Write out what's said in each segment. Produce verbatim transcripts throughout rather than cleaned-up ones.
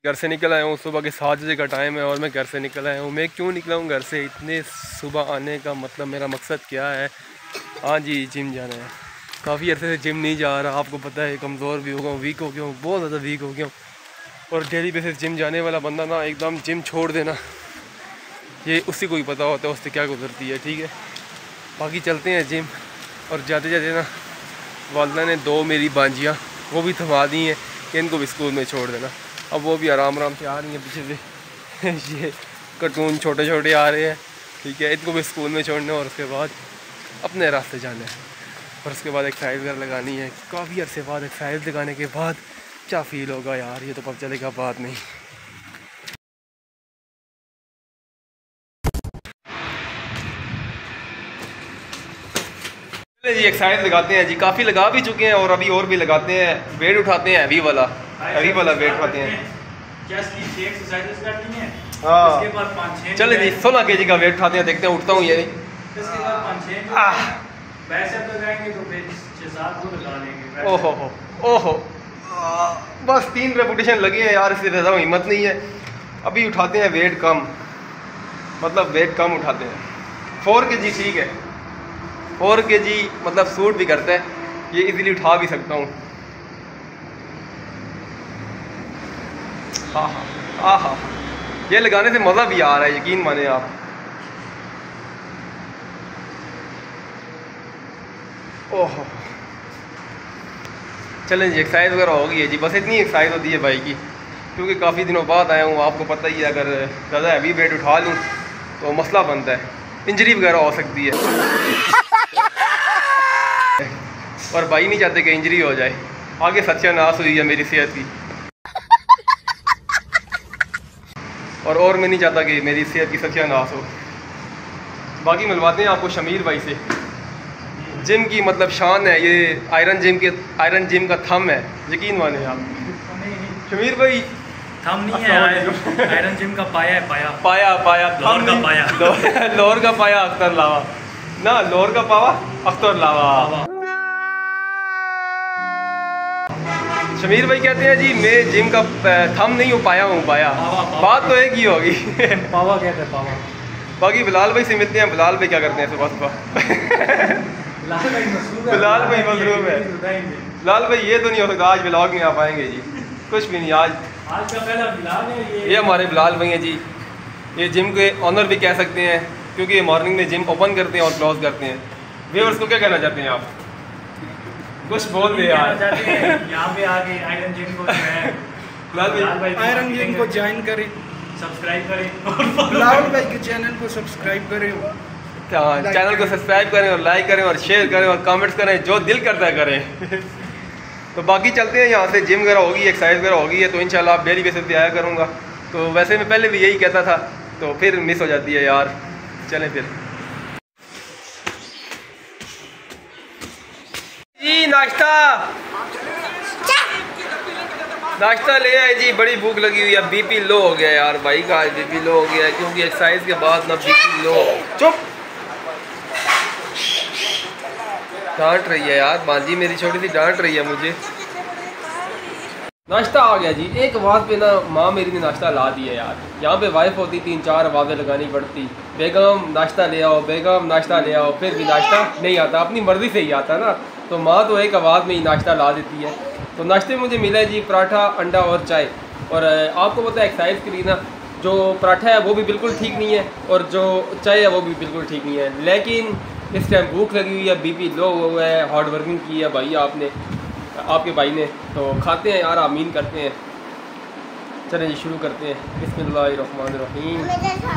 घर से निकल आया हूँ, सुबह के सात बजे का टाइम है और मैं घर से निकल आया हूँ। मैं क्यों निकला हूँ घर से? इतने सुबह आने का मतलब मेरा मकसद क्या है? हाँ जी, जिम जाना है। काफ़ी अर्से से जिम नहीं जा रहा, आपको पता है। कमज़ोर भी हो गया हूँ, वीक हो गया हूँ, बहुत ज़्यादा वीक हो गया हूँ। और डेली बेसिस जिम जाने वाला बंदा ना, एकदम जिम छोड़ देना, ये उसी को ही पता होता है उससे क्या गुजरती है। ठीक है, बाकी चलते हैं जिम। और जाते जाते ना वालदा ने दो मेरी बांजियाँ वो भी थमा दी हैं कि इनको भी स्कूल में छोड़ देना। अब वो भी आराम आराम से आ रही हैं पीछे से ये कार्टून छोटे छोटे आ रहे हैं। ठीक है, इनको भी स्कूल में छोड़ना और उसके बाद अपने रास्ते जाना है। और उसके बाद एक्सरसाइज वगैरह लगानी है। काफ़ी अर्से बाद एक्सरसाइज लगाने के बाद क्या फ़ील होगा यार, ये तो पता चलेगा बाद नहीं। जी एक्सरसाइज लगाते हैं जी, काफ़ी लगा भी चुके हैं और अभी और भी लगाते हैं। वेट उठाते हैं, हैवी वाला हैवी वाला वेट उठाते हैं। हाँ चले जी, सोलह के जी का वेट उठाते हैं, देखते हैं उठता हूँ ये नहीं। ओहो हो ओहो, बस तीन रेपुटेशन लगे हैं यार, इससे ज़्यादा हिम्मत नहीं है। अभी उठाते हैं वेट कम, मतलब वेट कम उठाते हैं। फोर के जी ठीक है, फोर के जी मतलब सूट भी करता है, ये इजीली उठा भी सकता हूँ। हाँ हाँ हाँ हाँ, ये लगाने से मज़ा भी आ रहा है, यकीन माने आप। ओहो, चलें जी, एक्सरसाइज वगैरह हो गई है जी। बस इतनी एक्सरसाइज होती है भाई की, क्योंकि काफ़ी दिनों बाद आया हूँ, आपको पता ही है। अगर ज़्यादा हैवी वेट उठा लूँ तो मसला बनता है, इंजरी वगैरह हो सकती है। और भाई नहीं चाहते कि इंजरी हो जाए, आगे सत्यानाश हुई है मेरी सेहत की। और और मैं नहीं चाहता कि मेरी सेहत की सत्यानाश हो। बाकी मिलवाते हैं आपको शमीर भाई से। जिम की मतलब शान है ये, आयरन जिम के आयरन जिम का थम है, यकीन माने आप। शमीर भाई थम नहीं है, आयरन जिम का पाया है। पाया पाया पाया लोर का पाया लोर का पाया अख्तर लावा ना, लोर का पावा अख्तर लावा। शमीर भाई कहते हैं जी मैं जिम का थम नहीं हो पाया हूँ, पाया बात तो एक ही होगी। पावा कहते हैं, पावा। बाकी बिलाल भाई से मिलते हैं। बिलाल भाई क्या करते हैं सुबह सुबह? बिलाल भाई मजरूम है। बिलाल भाई ये तो नहीं हो सकता आज ब्लॉग में आ पाएंगे जी, कुछ भी नहीं। आज आज का पहला बिलाल है ये, ये हमारे बिलाल भाई हैं जी, ये जिम के ऑनर भी कह सकते हैं, क्योंकि ये मॉर्निंग में जिम ओपन करते हैं और क्लोज करते हैं। व्यूअर्स को क्या कहना चाहते हैं आप? कुछ बोल दे यार। यहाँ पे आके आयरन जिम को आयरन जिम को ज्वाइन करें, सब्सक्राइब करें, बिलाल भाई के चैनल को सब्सक्राइब करें, चैनल को सब्सक्राइब करें और लाइक करें और शेयर करें और कमेंट्स करें, जो दिल करता है करें। तो बाकी चलते हैं यहाँ से। जिम वगैरह होगी, एक्सरसाइज वगैरह होगी है, तो इंशाल्लाह आप डेली बेसिस पे आया करूँगा। तो वैसे मैं पहले भी यही कहता था, तो फिर मिस हो जाती है यार। चलें फिर जी, नाश्ता नाश्ता ले आए जी। बड़ी भूख लगी हुई है, बीपी लो हो गया यार भाई का, बीपी लो हो गया है क्योंकि एक्सरसाइज के बाद ना बीपी लो। चुप, डांट रही है यार बाजी मेरी, छोटी सी डांट रही है मुझे। नाश्ता आ गया जी। एक आवाज़ पे ना माँ मेरी ने नाश्ता ला दिया यार। यहाँ पे वाइफ होती, तीन चार आवाज़ें लगानी पड़ती, बेगम नाश्ता ले आओ, बेगम नाश्ता ले आओ, फिर भी नाश्ता नहीं आता, अपनी मर्ज़ी से ही आता ना। तो माँ तो एक आवाज़ में ही नाश्ता ला देती है। तो नाश्ते में मुझे मिला है जी पराठा, अंडा और चाय। और आपको पता है एक्सरसाइज के लिए ना जो पराठा है वो भी बिल्कुल ठीक नहीं है और जो चाय है वो भी बिल्कुल ठीक नहीं है। लेकिन इस टाइम भूख लगी हुई है, बीपी लो हुआ है, हार्ड वर्किंग की है भाई आपने, आपके भाई ने, तो खाते हैं यार, आमीन करते हैं। चलें जी शुरू करते हैं। बिस्मिल्लाहिर्रहमानिर्रहीम।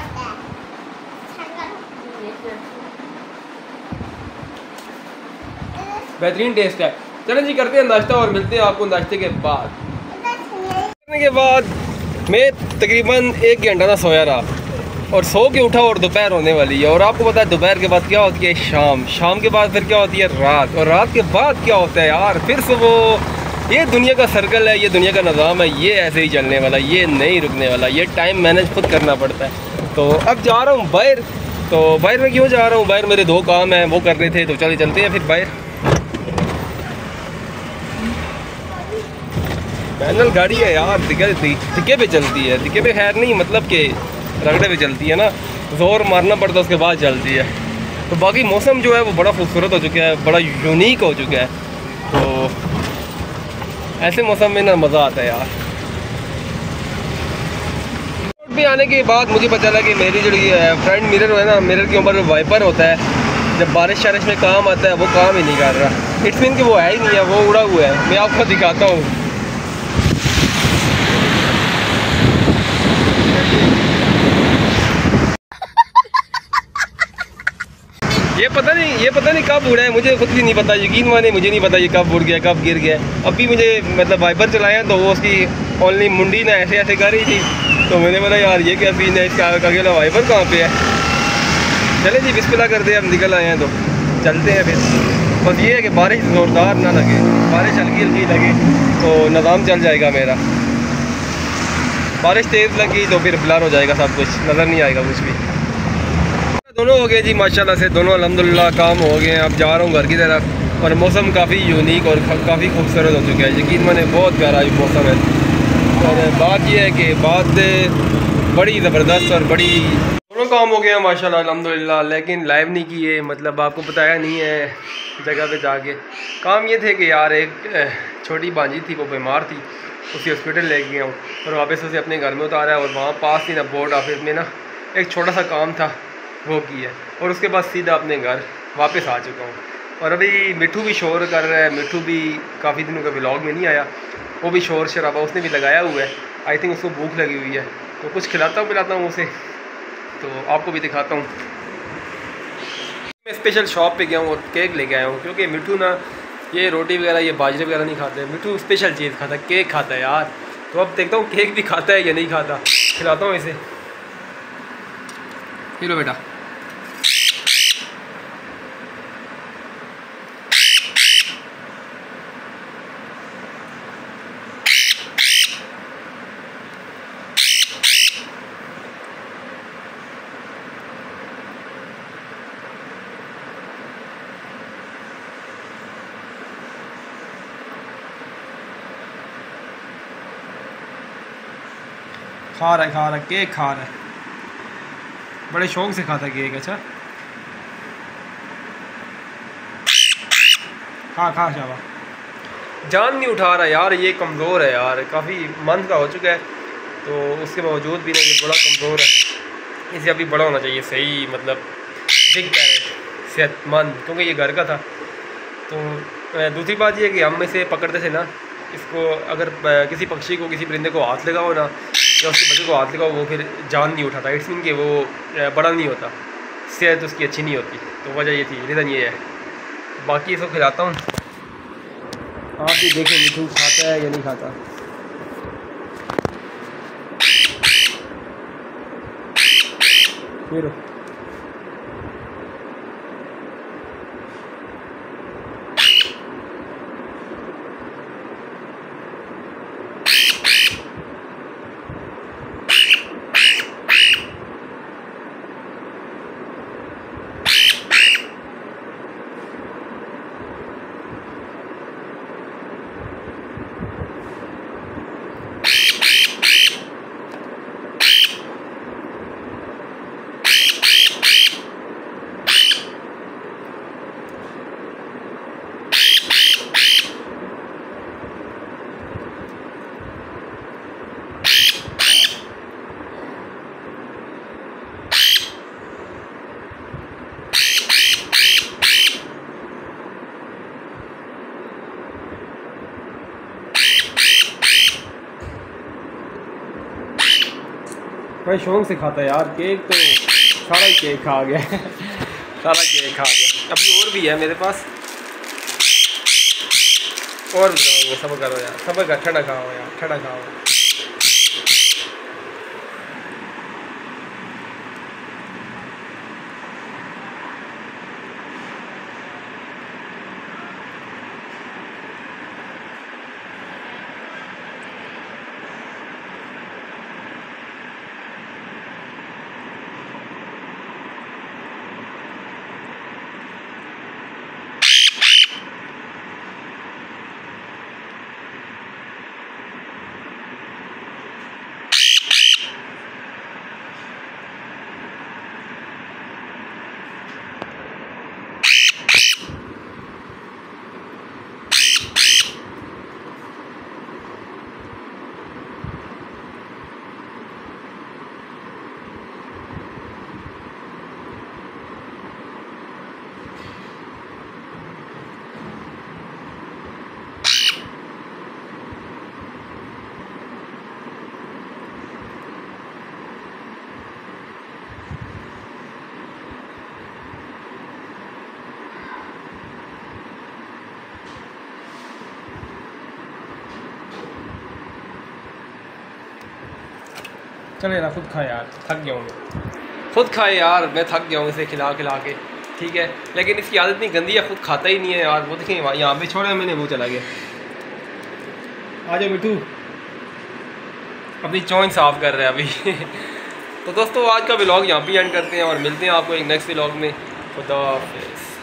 बेहतरीन टेस्ट है। चलें जी करते हैं नाश्ता और मिलते हैं आपको नाश्ते के बाद। करने के बाद मैं तकरीबन एक घंटा ना सोया रहा और सो के उठा और दोपहर होने वाली है। और आपको पता है दोपहर के बाद क्या होती है? शाम। शाम के बाद फिर क्या होती है? रात। और रात के बाद क्या होता है यार? फिर से वो, ये दुनिया का सर्कल है, ये दुनिया का निज़ाम है, ये ऐसे ही चलने वाला, ये नहीं रुकने वाला, ये टाइम मैनेज खुद करना पड़ता है। तो अब जा रहा हूँ बाहर। तो बाहर में क्यों जा रहा हूँ? बाहर मेरे दो काम हैं वो करने थे, तो चले चलते हैं फिर बाहर। मैनुअल गाड़ी है यार, दिक्कत दिक्के पे चलती है, दिक्के पे खैर नहीं मतलब कि रगड़े पे चलती है ना, जोर मारना पड़ता है उसके बाद चलती है। तो बाकी मौसम जो है वो बड़ा खूबसूरत हो चुका है, बड़ा यूनिक हो चुका है। तो ऐसे मौसम में ना मज़ा आता है यार। भी आने के बाद मुझे पता चला कि मेरी जो फ्रंट मिरर है ना, मिरर के ऊपर वाइपर होता है, जब बारिश शारिश में काम आता है वो काम ही नहीं कर रहा। इट्स मीन कि वो है ही नहीं है, वो उड़ा हुआ है। मैं आपको दिखाता हूँ। ये पता नहीं ये पता नहीं कब उड़ा है, मुझे खुद भी नहीं पता, यकीन माने मुझे नहीं पता ये कब उड़ गया कब गिर गया। अभी मुझे मतलब वाइपर चलाया तो वो उसकी ओनली मुंडी ना ऐसे ऐसे कर रही थी, तो मैंने बोला यार ये क्या सीन है, इसका अकेला वाइपर कहाँ पे है। चले जी बिस्मिल्लाह कर दे, हम निकल आए हैं तो चलते हैं फिर। बस ये है कि बारिश ज़ोरदार ना लगे, बारिश हल्की हल्की लगे तो निज़ाम चल जाएगा मेरा। बारिश तेज़ लगी तो फिर ब्लर हो जाएगा सब कुछ, नज़र नहीं आएगा कुछ भी। दोनों हो गए जी माशाल्लाह से, दोनों अल्हम्दुलिल्लाह काम हो गए हैं। अब जा रहा हूँ घर की तरफ और मौसम काफ़ी यूनिक और काफ़ी खूबसूरत हो चुका है, यकीन माने बहुत प्यारा मौसम है। और बात यह है कि बात बड़ी ज़बरदस्त और बड़ी, दोनों काम हो गए हैं माशाल्लाह अल्हम्दुलिल्लाह, लेकिन लाइव नहीं किए, मतलब आपको बताया नहीं है जगह पे जाके। काम ये थे कि यार एक छोटी भांजी थी, वो बीमार थी, उसी हॉस्पिटल ले गया हूँ और वापस उसे अपने घर में उतारा है। और वहाँ पास ही ना बोर्ड ऑफिस में ना एक छोटा सा काम था वो किया, और उसके बाद सीधा अपने घर वापस आ चुका हूँ। और अभी मिठू भी शोर कर रहा है, मिठू भी काफ़ी दिनों का व्लॉग में नहीं आया, वो भी शोर शराबा उसने भी लगाया हुआ है। आई थिंक उसको भूख लगी हुई है, तो कुछ खिलाता हूँ पिलाता हूँ उसे, तो आपको भी दिखाता हूँ। मैं स्पेशल शॉप पे गया हूँ और केक लेके आया हूँ, क्योंकि मिठू ना ये रोटी वगैरह ये बाजरे वगैरह नहीं खाते, मिठू स्पेशल चीज़ खाता है, केक खाता है यार। तो अब देखता हूँ केक भी खाता है या नहीं खाता, खिलाता हूँ इसे। लो बेटा, खा रहा है खा रहा है केक खा रहा है, बड़े शौक से खाता है केक। अच्छा खा खा शाबा, जान नहीं उठा रहा यार, ये कमज़ोर है यार, काफ़ी मंथ का हो चुका है, तो उसके बावजूद भी ना ये बड़ा कमज़ोर है। इसे अभी बड़ा होना चाहिए सही, मतलब बिग कैरेट सेहतमंद, क्योंकि ये घर का था। तो दूसरी बात ये है कि हम इसे पकड़ते थे ना, इसको अगर किसी पक्षी को किसी परिंदे को हाथ लगाओ ना, या उसके बच्चे को हाथ लगाओ, वो फिर जान नहीं उठाता। इट्स मीन कि वो बड़ा नहीं होता, सेहत उसकी अच्छी नहीं होती। तो वजह ये थी, रीज़न ये है। बाकी इसको खिलाता हूँ, आप भी देखें मिठू खाता है या नहीं खाता। फिर बड़े शौक से खाता है यार केक, तो सारा ही केक खा गया सारा केक खा गया। अभी और भी है मेरे पास, और भी लगाऊंगा। सब्र करो यार, सब्र का, ठंडा खाओ यार, ठंडा खाओ। चले ना, खुद खाए यार, थक गया हूँ मैं, खुद खाए यार, मैं थक गया हूँ इसे खिला खिला के, ठीक है। लेकिन इसकी आदत इतनी गंदी है, खुद खाता ही नहीं है यार। वो देखें यहाँ पे छोड़ा मैंने, वो चला गया। आ जाओ मिठू, अपनी चौंच साफ़ कर रहे हैं अभी। तो दोस्तों आज का व्लॉग यहाँ पे एंड करते हैं और मिलते हैं आपको एक नेक्स्ट व्लॉग में। खुदा हाफिज़।